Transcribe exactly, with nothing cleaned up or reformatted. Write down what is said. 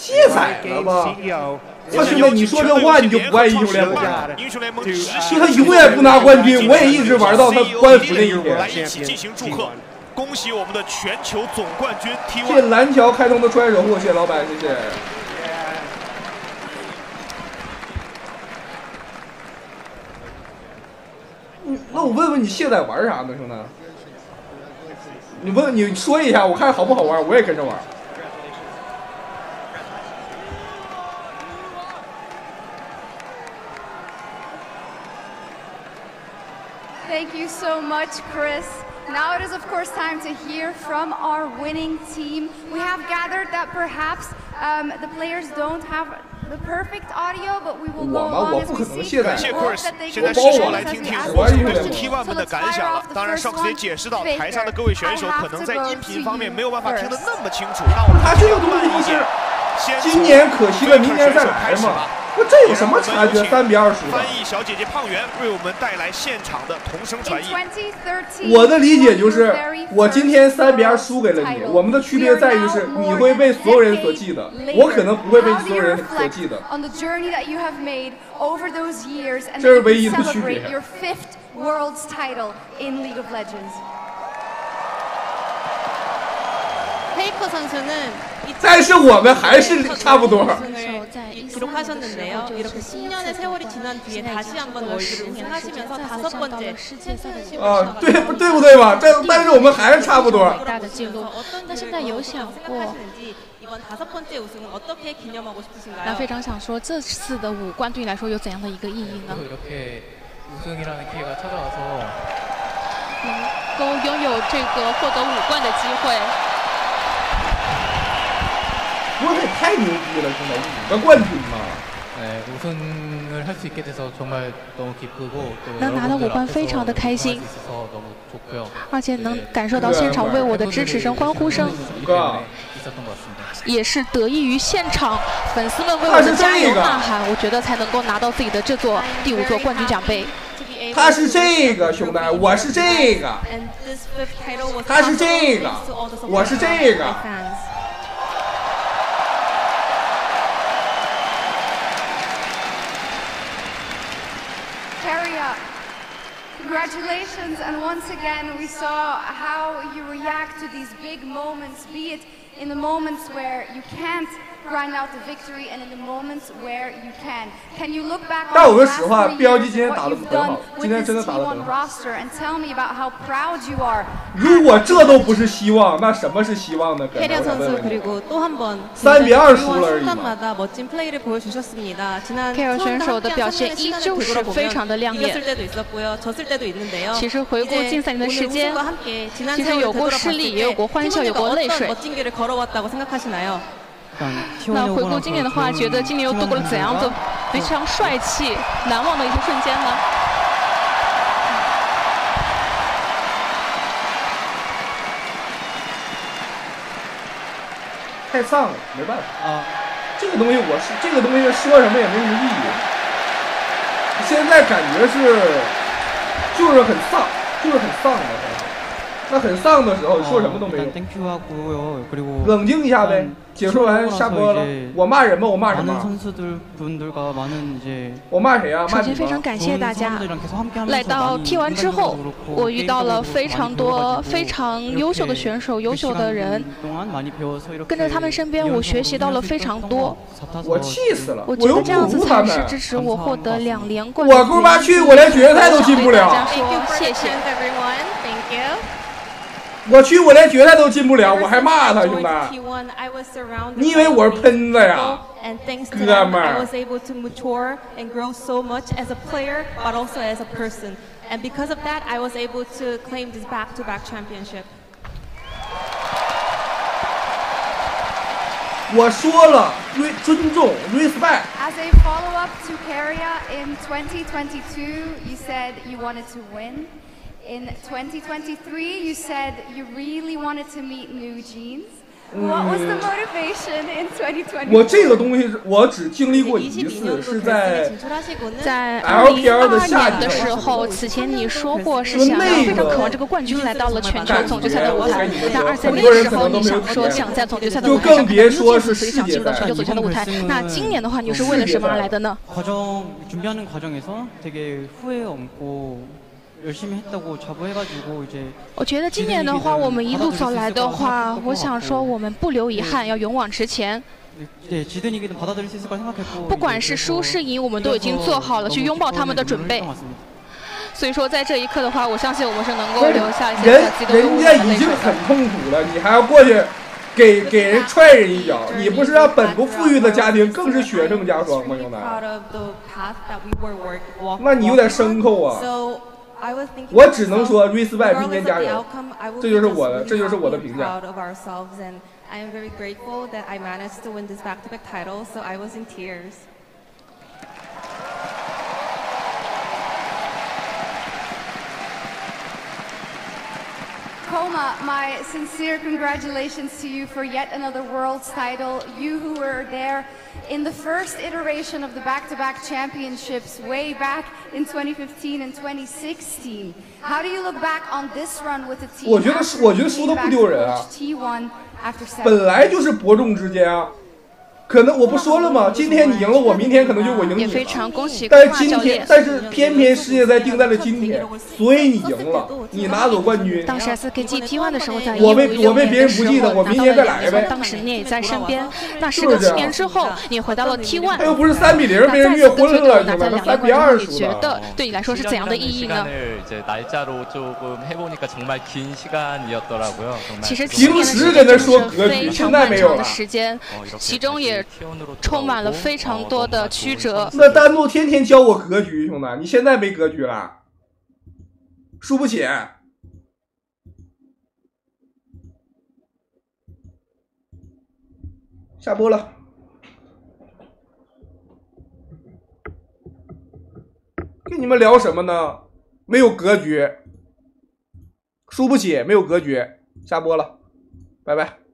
卸载了吧？他兄弟，你说这话你就不爱英雄联盟了？他永远不拿冠军，我也一直玩到他官服那一天。 来一起进行祝贺，恭喜我们的全球总冠军 T 一。 谢谢蓝桥开通的出来守护，谢谢老板，谢谢。嗯，那我问问你卸载玩啥呢，兄弟？你问你说一下，我看好不好玩，我也跟着玩。 Thank you so much, Chris. Now it is, of course, time to hear from our winning team. We have gathered that perhaps um, the players don't have the perfect audio, but we will go along as we see. 感谢 Chris， 现在是时候来听听我们 T 一 们的感想了。当然，上次也解释到，台上的各位选手可能在音频方面没有办法听得那么清楚。那我们他这个东西就是今年可惜了，明年再来嘛。那这有什么差距？三比二输的。 翻译小姐姐胖圆为我们带来现场的同声传译。 我的理解就是，我今天三比二输给了你，我们的区别在于是你会被所有人所记得，我可能不会被所有人所记得。这是唯一的区别。 페이커 선수는 但是我们还是差不多。 기록하셨는데요. 이렇게 십 년의 세월이 지난 뒤에 다시 한번 월드를 우승하시면서 다섯 번째 챔피언십. 啊，对不对不对吧？这但是我们还是差不多。 大的记录。那现在有想过？ 이번 다섯 번째 우승은 어떻게 기념하고 싶으신가요? 那非常想说，这次的五冠对你来说有怎样的一个意义呢？ 이렇게 우승이라는 기회가 찾아와서 能够拥有这个获得五冠的机会。 我这也太牛逼了，兄弟，五个冠军嘛！ 네, 우승을 할 수 있게 돼서 정말 너무 기쁘고 또 能拿到五冠非常的开心， 너무 좋고요. 而且能感受到现场为我的支持声、欢呼声， 也是得益于现场粉丝们为我的加油呐喊，我觉得才能够拿到自己的这座第五座冠军奖杯。 他是这个兄弟，我是这个，他是这个，我是这个。 Congratulations, and once again we saw how you react to these big moments, be it in the moments where you can't grind out the victory and in the moments where you can. Can you look back on the last three years, what you've done with this T 一 roster and tell me about how proud you are? 如果这都不是希望，那什么是希望呢？ 캐리어 선수 그리고 또 한 번 三比二输了而已。 순간마다 멋진 플레이를 보여주셨습니다. 지난 凯尔选手的表现依旧是非常的亮眼。 이겼을 때도 있었고요, 졌을 때도 있는데요. 其实回顾近三年的时间， 其实有过失利，也有过欢笑，有过泪水。 멋진 길을 걸어왔다고 생각하시나요? 那回顾今年的话，觉得今年又度过了怎样的非常帅气、难忘的一些瞬间呢？ 太丧了，没办法啊！这个东西我是这个东西说什么也没什么意义。现在感觉是就是很丧，就是很丧的。 那很丧的时候说什么都没用，冷静一下呗。解说完下播了，我骂人吗？我骂什么？我骂谁啊？ 首先非常感谢大家来到 T 一 之后，我遇到了非常多非常优秀的选手、优秀的人，跟着他们身边，我学习到了非常多。 我气死了！ 我觉得这样子才是支持我获得两连冠。 我姑妈去，我连决赛都进不了。 大家说谢谢。 我去，我连决赛都进不了，我还骂他兄弟！你以为我是喷子呀，哥们儿！ 我说了，尊重 ，respect。 As a follow-up to Keria in twenty twenty-two, you said you wanted to win. In twenty twenty-three, you said you really wanted to meet New Jeans. What was the motivation in twenty twenty? 我这个东西我只经历过一次，是在在二零二二年的时候，此前你说过是想要非常渴望这个冠军来到了全球总决赛的舞台，但二三年的时候你想说想在总决赛的舞台上更进步，所以想进入到全球总决赛的舞台。那今年的话，你是为了什么而来的呢？ 준비하는 과정에서 되게 후회 없고 열심히 했다고 자부해가지고 이제 我觉得今年的话，我们一路走来的话，我想说我们不留遗憾，要勇往直前。 네, 지든 이기든 받아들일 수 있을 거라 생각했고 不管是输是赢，我们都已经做好了去拥抱他们的准备。所以说，在这一刻的话，我相信我们是能够留下一些人人家已经很痛苦了，你还要过去给给人踹人一脚，你不是让本不富裕的家庭更是雪上加霜吗，兄弟？那你有点牲口啊！ 我只能说 respect， 明年加油，这就是我的，这就是我的评价。 I am very grateful that I managed to win this back-to-back title, so I was in tears. Koma, my sincere congratulations to you for yet another world's title. You who were there in the first iteration of the back-to-back championships way back in twenty fifteen and twenty sixteen. How do you look back on this run with the team? 我觉得我觉得输的不丢人啊，本来就是伯仲之间啊。 可能我不说了吗？今天你赢了我，明天可能就我赢你了。但是今天，但是偏偏世界赛定在了今天，所以你赢了，你拿走冠军。 当时 S K G T 一的时候，在我被我被别人不记得，我明年再来呗。 当时你也在身边。那时隔七年之后，你回到了 T 一， 他又不是三比零被人越婚了， 拿下两连冠军，你觉得对你来说是怎样的意义呢？其实平时跟他说格局，现在没有了。 时间，其中也 充满了非常多的曲折。 那弹幕天天教我格局，兄弟，你现在没格局了，输不起。下播了。跟你们聊什么呢？没有格局，输不起，没有格局，下播了，拜拜。